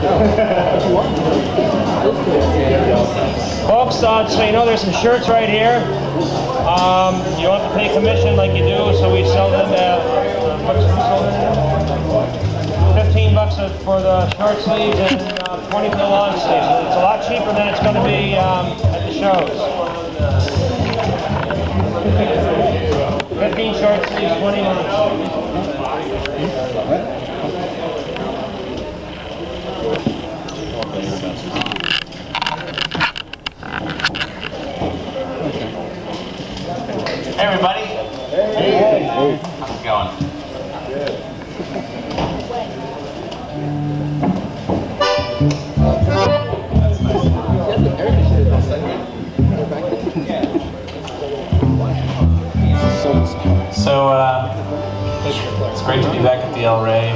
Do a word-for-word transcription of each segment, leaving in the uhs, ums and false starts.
Folks, uh, so you know there's some shirts right here. Um, you don't have to pay commission like you do, so we sell them at uh, fifteen bucks for the short sleeves and uh, twenty for the long sleeves. It's a lot cheaper than it's going to be um, at the shows. fifteen short sleeves, twenty long sleeves. Hey everybody! Hey! How's it going? Good. So, uh, it's great to be back at the El Rey.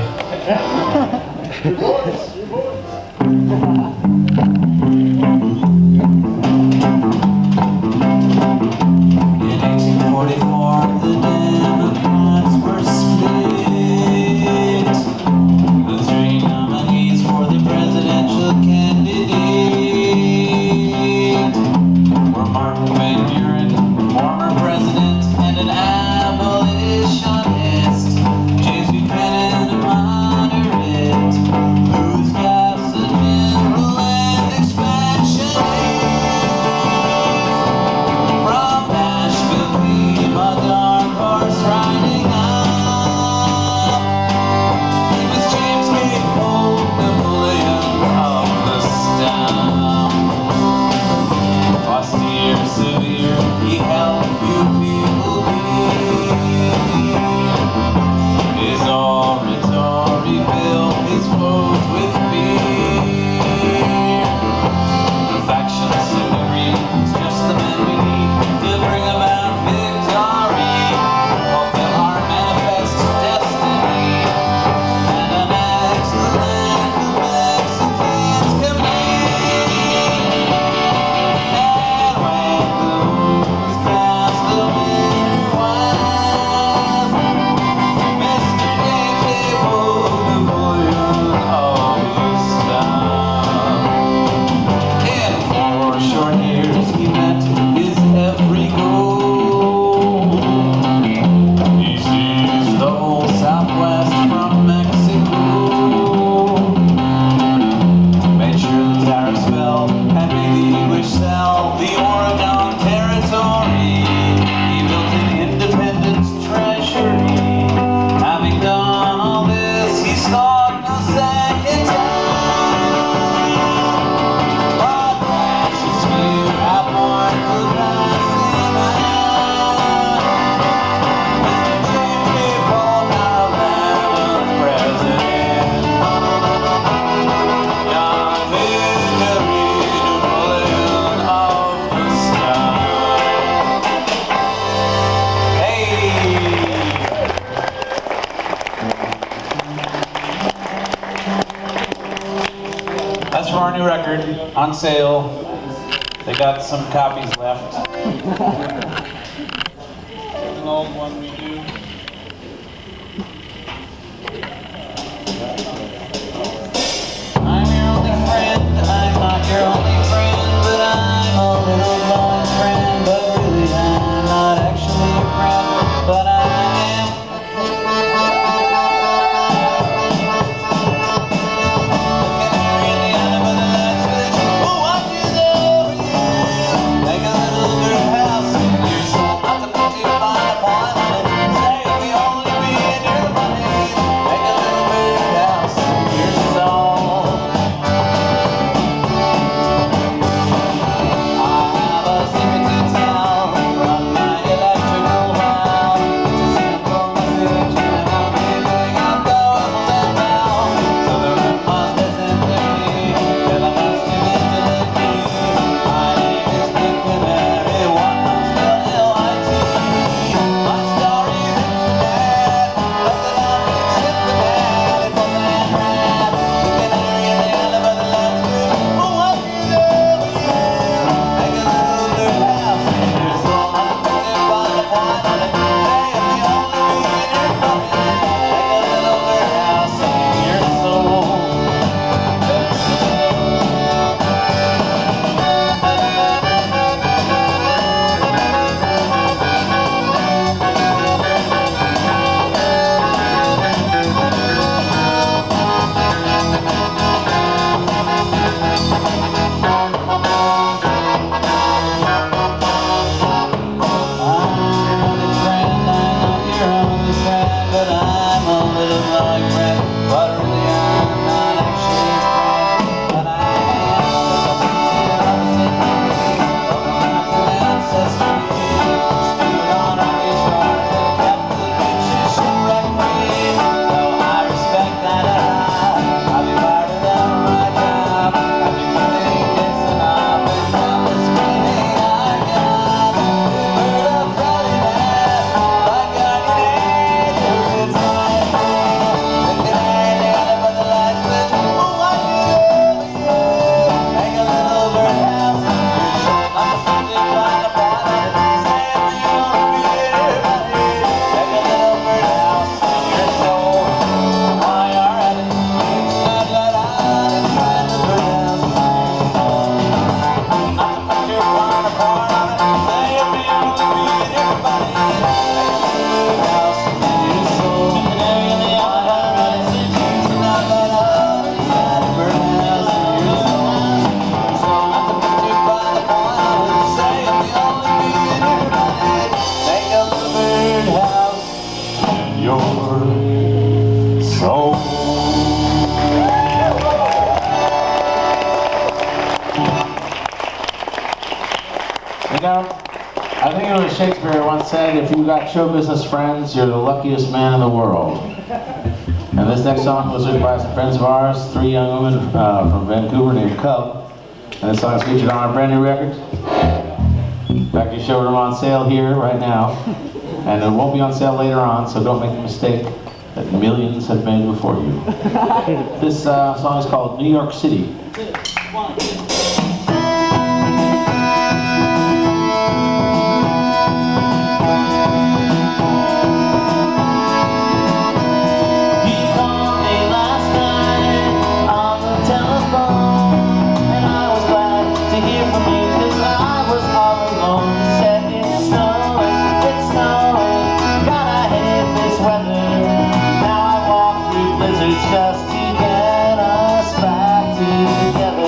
That's for our new record, on sale. They got some copies left. An old one we do. I'm your only friend, I'm not your only friend, but I'm a little blind friend, but really I'm not actually a friend, but I am. Like a little birdhouse in your soul, not to put you on a pond. go. I think it was Shakespeare once said, if you've got show business friends, you're the luckiest man in the world. And this next song was written by some friends of ours, three young women uh, from Vancouver named Cub. And this song is featured on our brand new record. Factory showroom on sale here right now. And it won't be on sale later on, so don't make the mistake that millions have made before you. This uh, song is called New York City. One, two. Just to get us back together.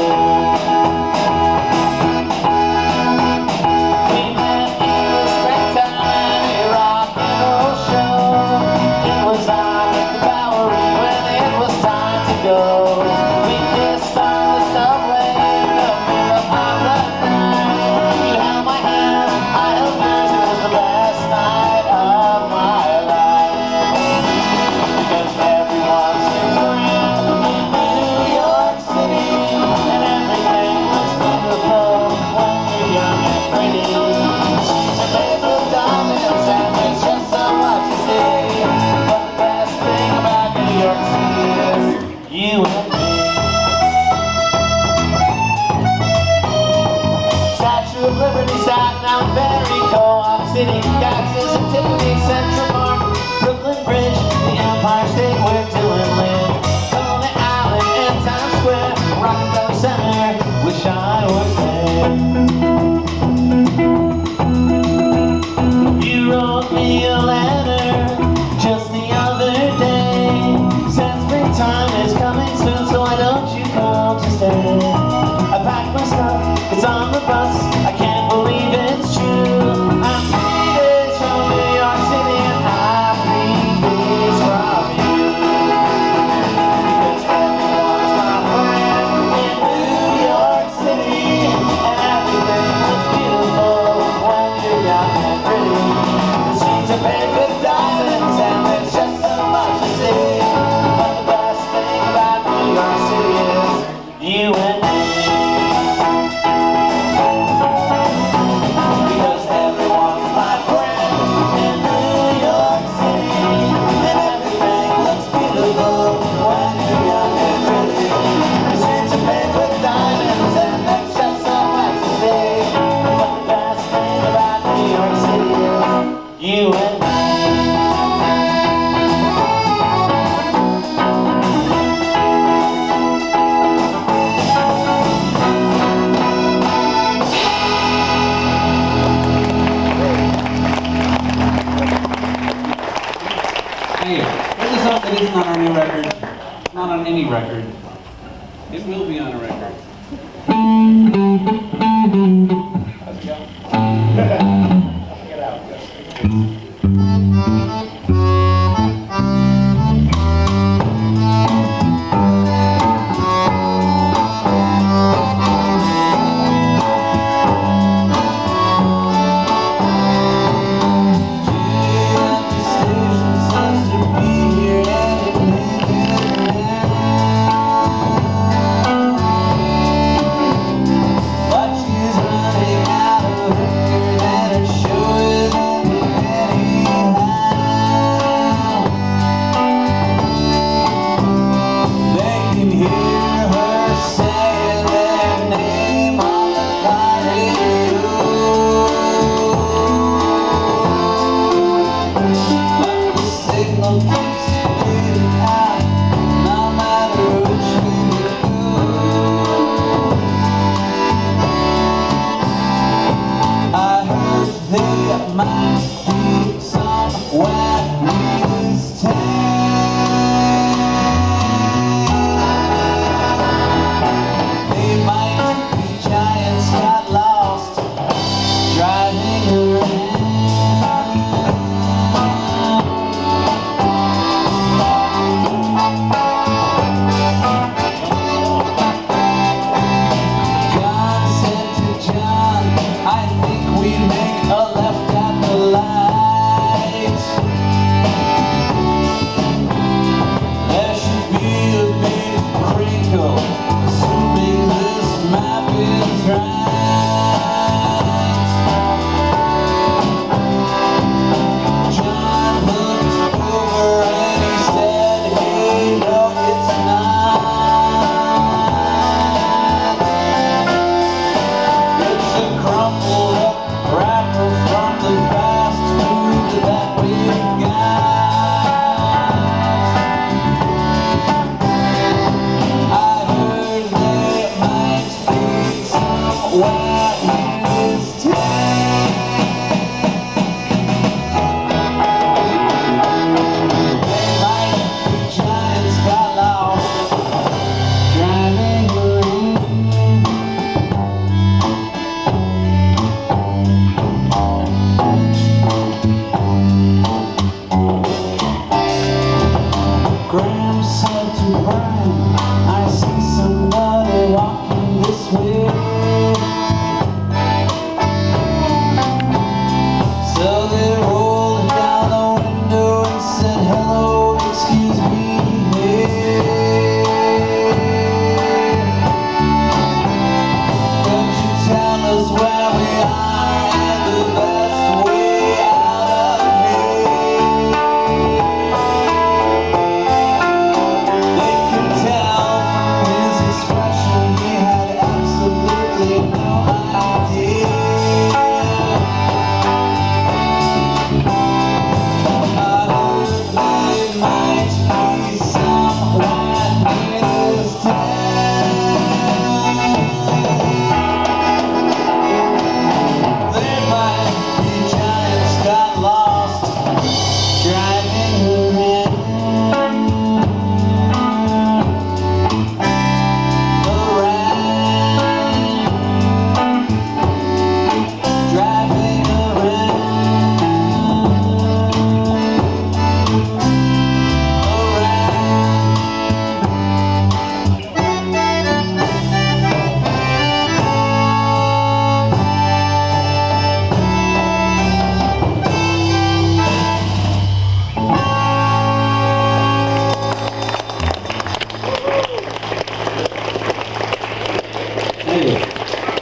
We met in the springtime, a rock and roll show. It was on at the Bowery when it was time to go. We kissed on the subway in the middle of the night. You held my hand, I held yours. It was the best night of my life. Because everyone's you and me. Statue of Liberty sat down very co-op city. Taxes and Tiffany, Central Park, Brooklyn Bridge, the Empire State where Dylan lived, Coney Island and Times Square, Rockefeller Center. Wish I was there. You wrote me a letter just the other day. Since springtime is coming soon, so why don't you come to stay? I packed my stuff, it's on the bus, I can't believe it's true. I'm three days from New York City and I'm three days from you. Because everyone's my friend in New York City, and everything looks beautiful when you're young and pretty. The streets are paved with diamonds and there's just so much to see. But the best thing about New York City is you and me. Because everyone's my friend in New York City, and everything looks beautiful when you're young and pretty. The streets are paved with diamonds and there's just so much to see. But the best thing about New York City is you and me. Hey, this is something that isn't on our new record. It's not on any record. It will be on a record. How's it going? Get out. But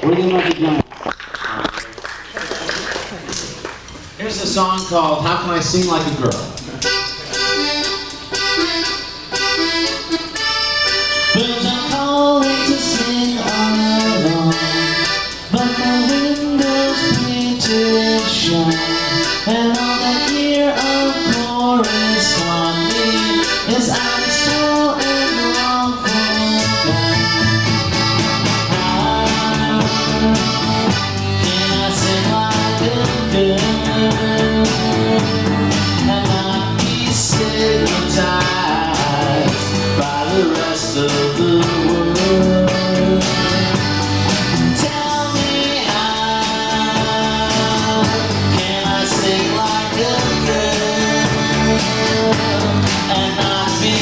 Wigging like a giant. Here's a song called How Can I Sing Like a Girl? Birds are calling to sing all along, but my window's painted shut, and all that year of chorus on me is I'm still and long forgotten. How can I sing like a girl and not be stigmatized by the rest of the world? Tell me, how can I sing like a girl and not be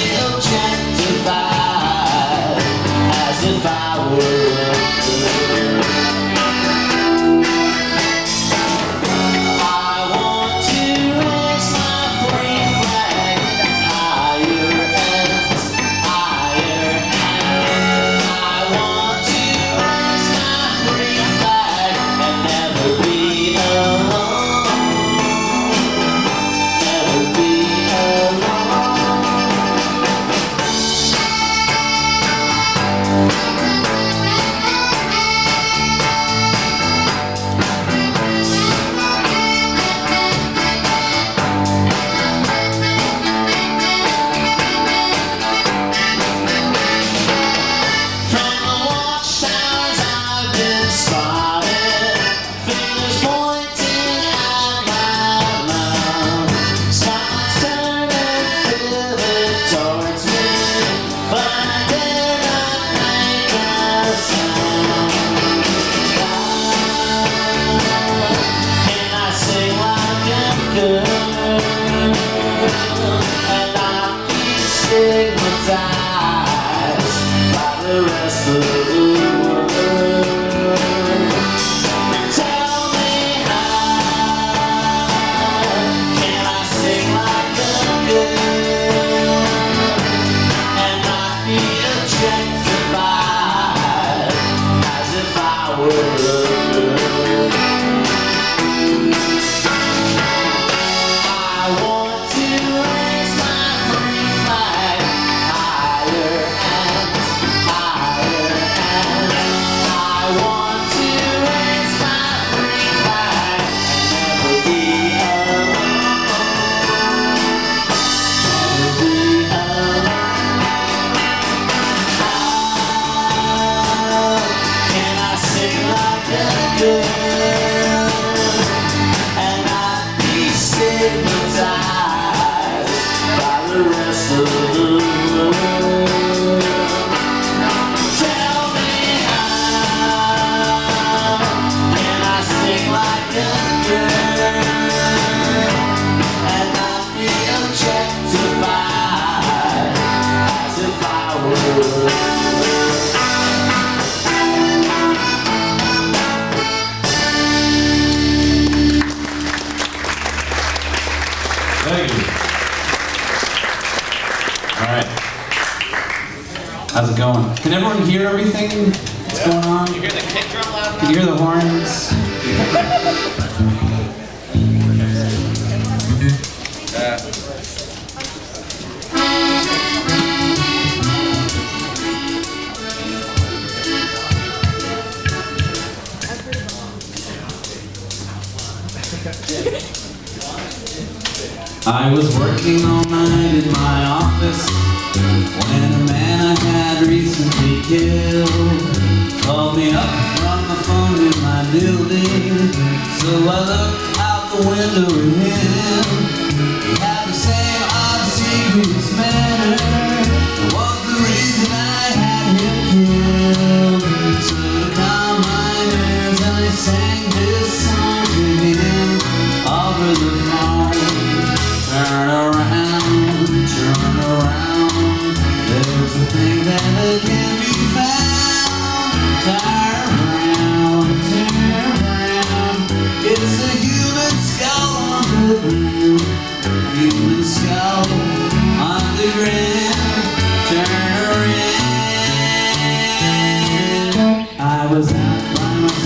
objectified as if I were a girl? I want to raise my free flag higher and higher, and I want to raise my free flag and never be alone, never be alone. From the watchtowers I've been spotted, fingers pointing at my mouth, spotlights turn and pivot towards me, but I dare not make a sound. How can I sing like a girl and not be stigmatized by the rest of the world? Tell me, how can I sing like a girl and not be objectified as if I were a girl? I want to raise my free flag higher and higher, and I want to raise my free flag and never be alone, never be alone. How can I sing like a girl and not be stigmatized by the rest of the world? Tell me, how can I sing like a girl and not be objectified as if I were a girl? Thank you. All right. How's it going? Can everyone hear everything that's going on? You hear the kick drum loud Can you hear the horns? I was working all night in my office when a man I had recently killed called me up from the phone in my building. So I looked out the window at him. He had the same odd serious manner. It was the reason I had him killed. So to calm my nerves I sang this song to him over the phone. Turn around, turn around, there's a thing that can be found. Turn around, turn around, it's a human skull on the ground. Human skull on the ground. Turn around. I was out by myself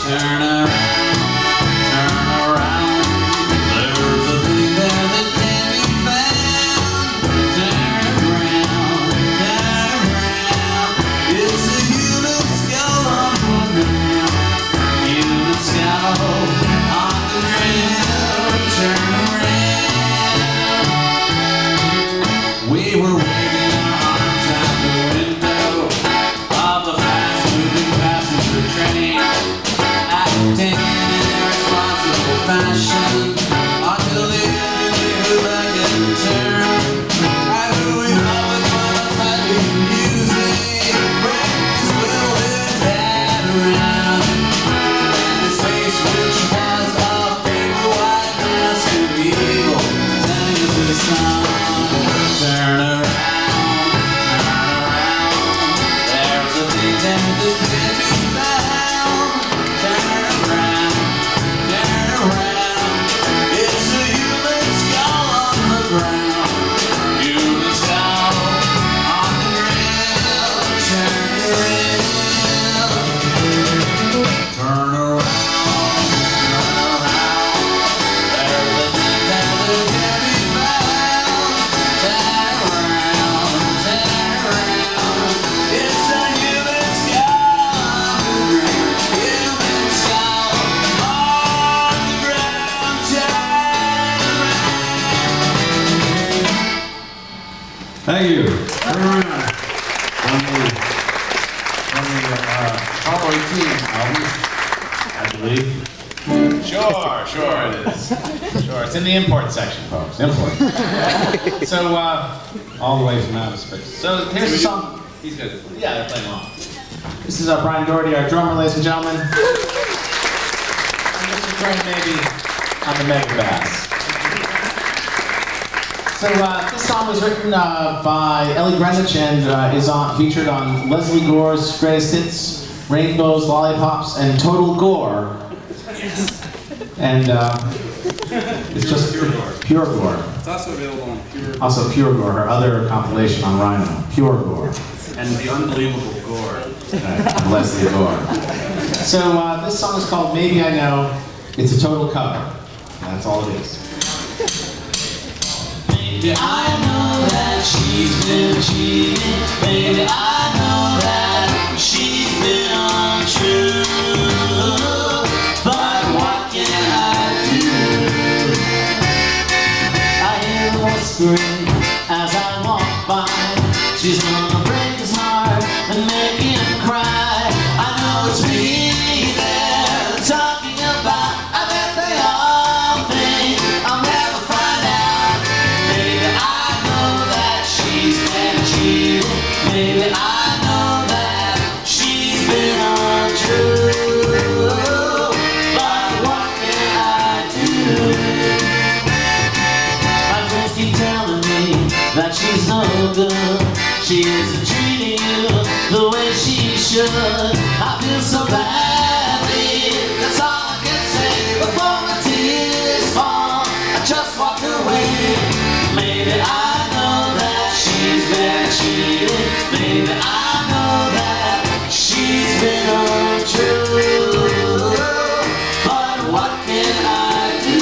Turn around, turn around. There's a thing there that can't be found. Turn around, turn around. It's a human skull on the ground. Human skull on the ground. Turn around. We were waving our arms out the window of the fast-moving passenger train, acting in irresponsible fashion until the engine knew back at the turn. And who we hovered for the heavy music, Brady's wheeled his head around, and his face, which was a paper white mask of evil, sang us this song. Turn around, turn around. There's a thing there that can't be found. Turn around, turn around. It's a human skull on the ground. Human skull on the ground. Turn around, turn around, turn around. There's a thing there that can't be found. Turn around, turn around. It's a human skull on the ground. Human skull on the ground. Turn around. Thank you. Turn around. From the, from the uh, Apollo eighteen album, I believe. Sure, sure it is. Sure, it's in the import section, folks. Import. So, uh, all the way from outer space. So here's the song. He's good. Yeah, they're playing along. This is uh, Brian Doherty, our drummer, ladies and gentlemen. And Mister Crane maybe on the mega bass. So uh, this song was written uh, by Ellie Greenwich and uh, is on, featured on Leslie Gore's Greatest Hits, Rainbows, Lollipops, and Total Gore. And uh, it's just Pure Gore. Pure Gore. It's also available on Pure Also Pure Gore, her other compilation on Rhino. Pure Gore. and the unbelievable Gore. Right, Leslie Gore. So uh, this song is called Maybe I Know. It's a total cover. That's all it is. Baby, I know that she's been cheating. Baby, I know that she's been untrue. But what can I do? I hear her whispering as I walk by. She's gonna break his heart and make him cry. I know it's me they're talking about. I bet they all think I'll never find out. Maybe I know that she's been cheating. Maybe I know that she's been untrue. But what can I do? My friends keep telling me that she's no good. She isn't treating you the way she should. I feel so badly, that's all I can say. Before my tears fall, I just walk away. Maybe I know that she's been cheating. Maybe I know that she's been untrue. But what can I do?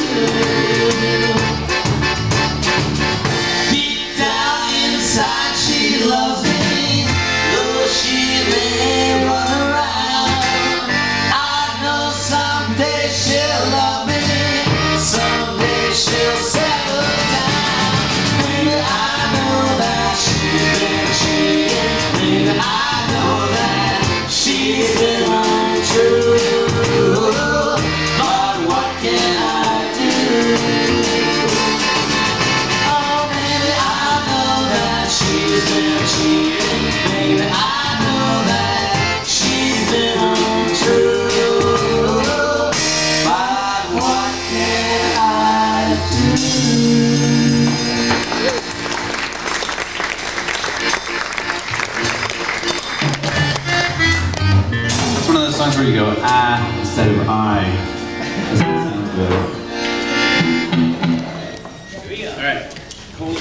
Deep down inside she loves me, though she may run around. I know someday she'll love me, someday she'll settle down. Maybe I know that she's been cheating. Maybe I know that she's been untrue. But what can I do? Oh, baby, I know that she's been cheating. Baby, I know that she's been untrue. But what can I do? It's one of those songs where you go ah instead of I. Doesn't sound good. All right. Cool.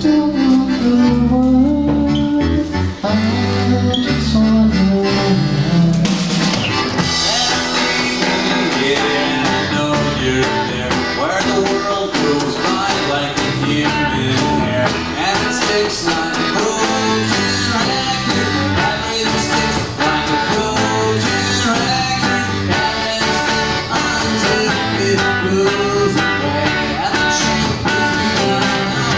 don't want the world. I just want you. Yeah, I know you're there, where the world goes by like a human hair, and it sticks like a broken record. Everything sticks like a broken record, and it sticks until it moves away. And the truth is we don't know.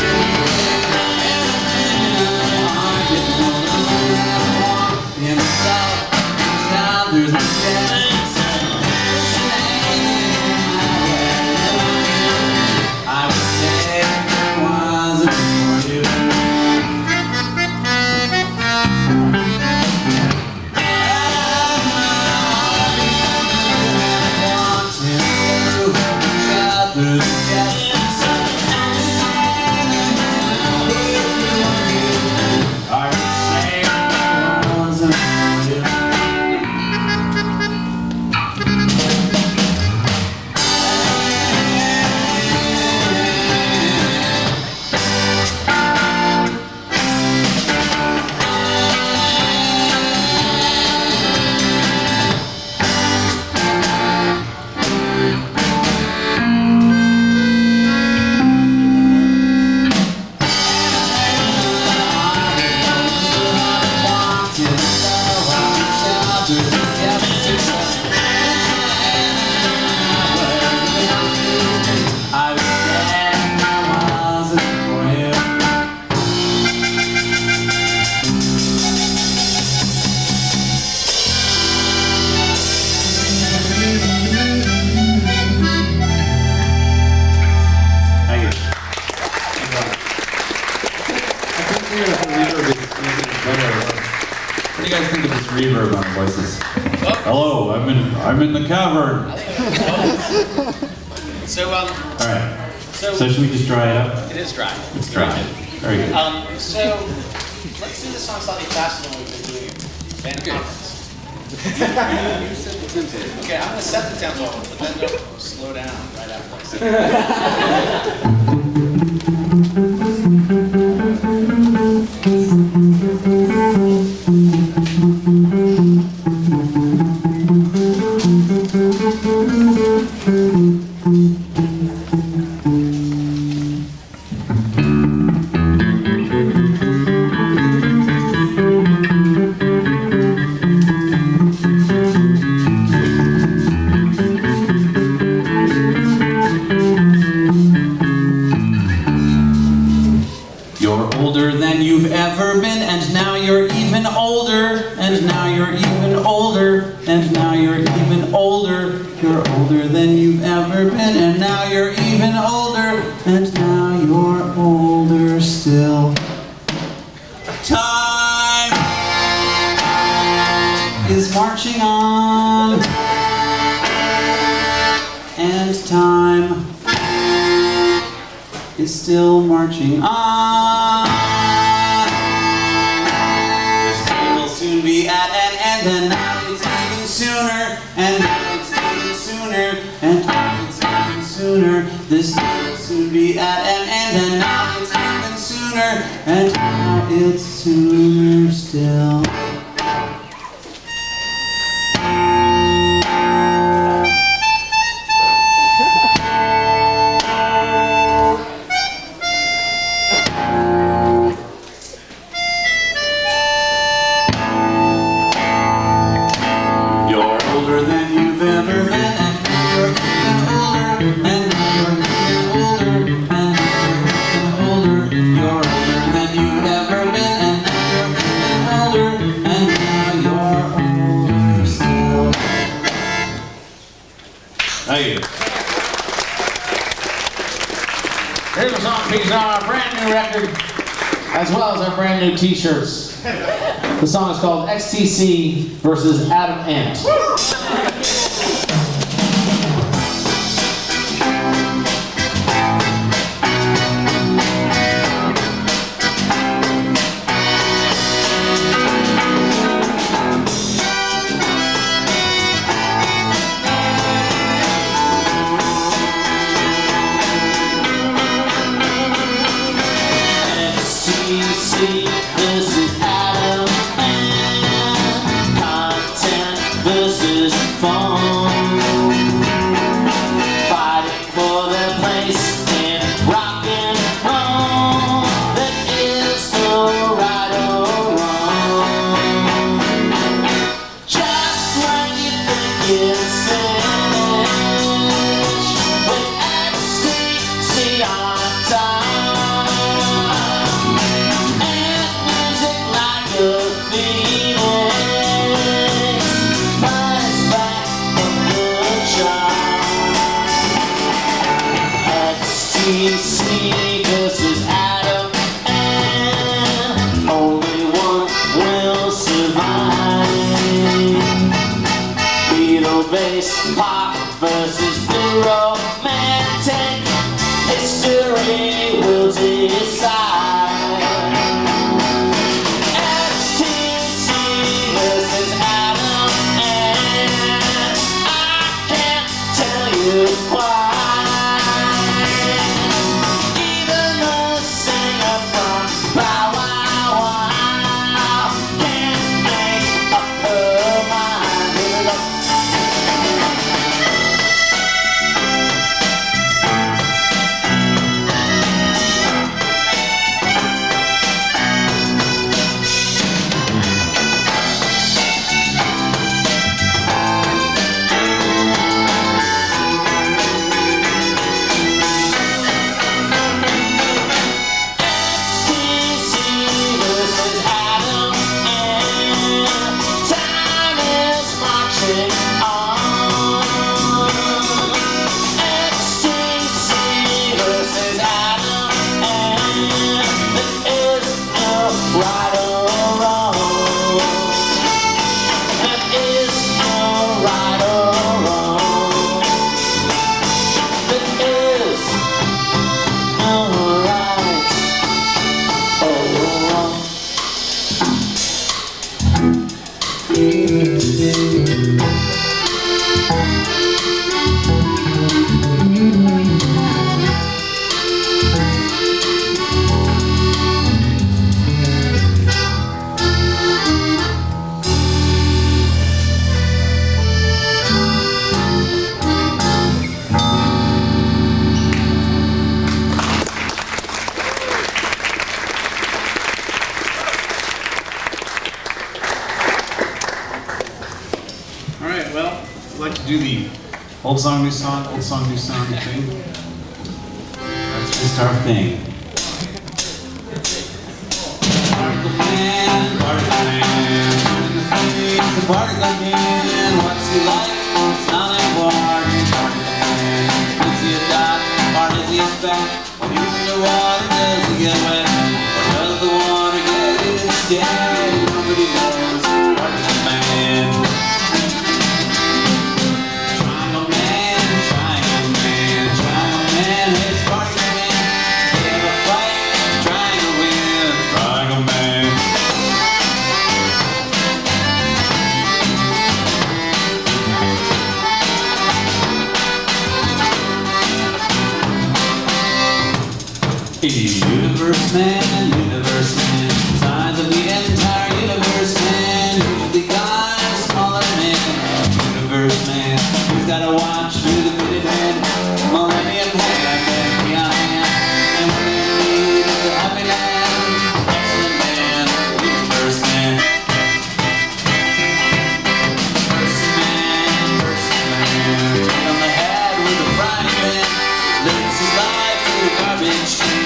I'm getting older than I want. In the south, now there's no gas. I would say it wasn't for you. I was sad I wasn't for you. Thank you. What do you guys think of this reverb on voices? Hello, I'm in I'm in the cavern. So, um, All right. so, So should we just dry it up? it is dry. Let's dry it. Very good. Um, so, let's do this song slightly faster than we've been doing it. Band conference. Okay, I'm gonna set the tempo, but then go slow down right after I set You're older than you've ever been, and now you're even older, and now you're even older, and now you're even older. You're older than you've ever been, and now you're even older, and now you're older still. Time is marching on, and time is still marching on. This day will soon be at an end, and now it's even sooner, and now it's even sooner, and now it's even sooner. This day will soon be at an end, and now it's even sooner, and now it's sooner still. Thank you. Here's a song featured on our brand new record, as well as our brand new t-shirts. The song is called X T C versus Adam Ant. do the old song, new song, old song, new song thing. That's just our thing. Particle man, particle man, turning the face, the particle man. What's he like? It's not important. Particle man, is he a dot? Or is he a speck? When he's underwater, does he get wet? Or does the water get instead? Nobody knows. Particle man. Triangle man, triangle man, triangle man. It's particle man. They have a fight. Triangle win. Triangle man. Universe man, universe man, size of the entire universe man, usually kind of smaller man, universe man, he's got a watch through the minute hand, millennium hand, and beyond hand, and what they need is a happy land, excellent man, universe man. Person man, person man, hit on the head with a frying pan, lives his life through a garbage can.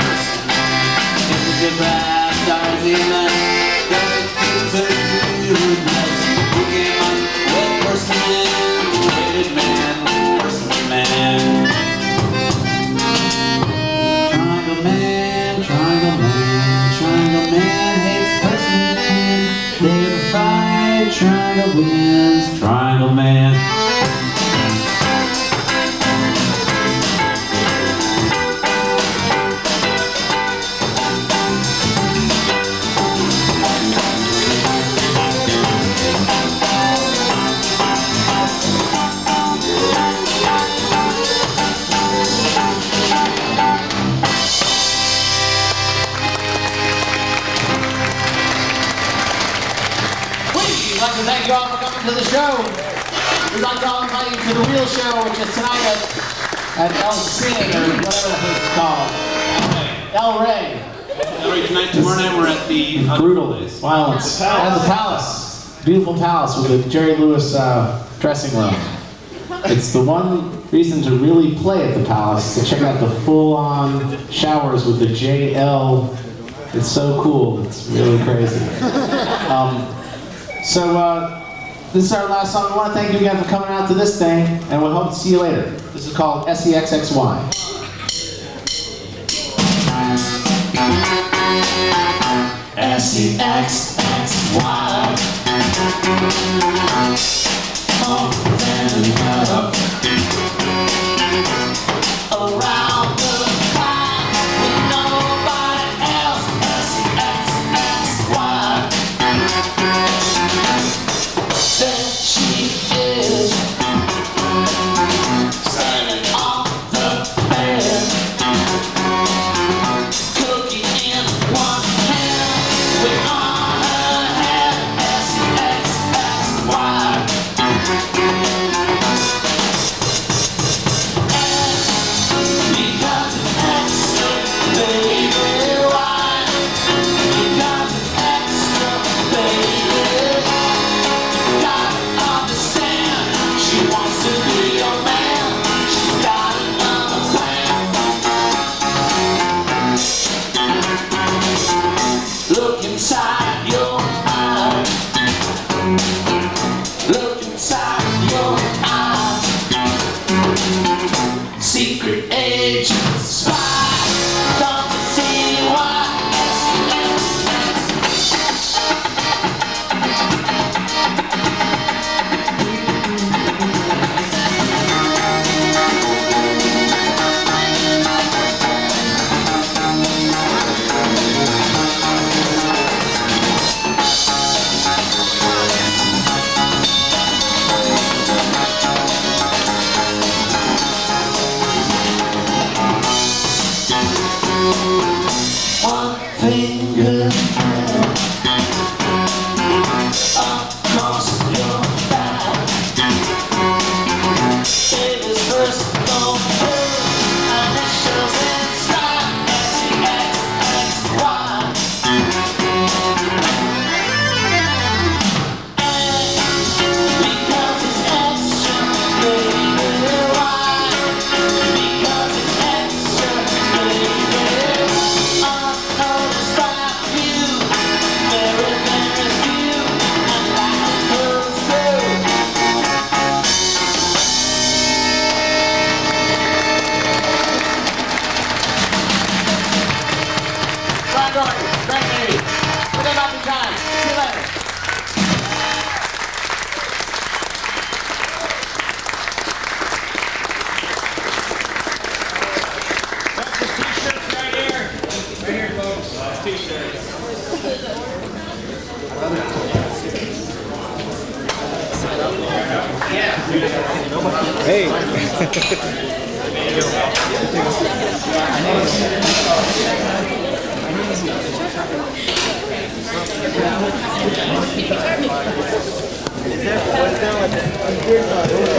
If the bad stars in us, doesn't things are good nice. Who came up with person man, rated man, person man. Triangle man, triangle man, triangle man hates person man. They have a fight, triangle wins, triangle man. We'd like to thank you all for coming to the show. We'd like to all invite you to the real show, which is tonight at, at El Cine, or whatever the place is called. El Rey. El Rey tonight, tomorrow night we're at the Brutal violence. At the Palace. Beautiful Palace with the Jerry Lewis uh, dressing room. It's the one reason to really play at the Palace, to check out the full-on showers with the J L. It's so cool. It's really crazy. Um, So, uh, this is our last song. We want to thank you again for coming out to this thing, and we hope to see you later. This is called S E X X Y. S E X X Y. More than enough. Around the clock with nobody else. S E X X Y. There she is, standing on the bed, cookie in one hand, with on her head, S E X X Y. And because it's extra, baby, why? Because it's extra, baby. She wants to be your man. She's got another plan. Look inside your eyes. Look inside your eyes. Secret agent spy. Don't you see why? One finger across your back. Baby's first known word, initials inscribed S E X X Y. And because it's extra, Jordan. Great lady. We're going to be time. See you later. That's the t-shirts right here. Right here, folks. That's t-shirts. Hey. Is there, what's down with it?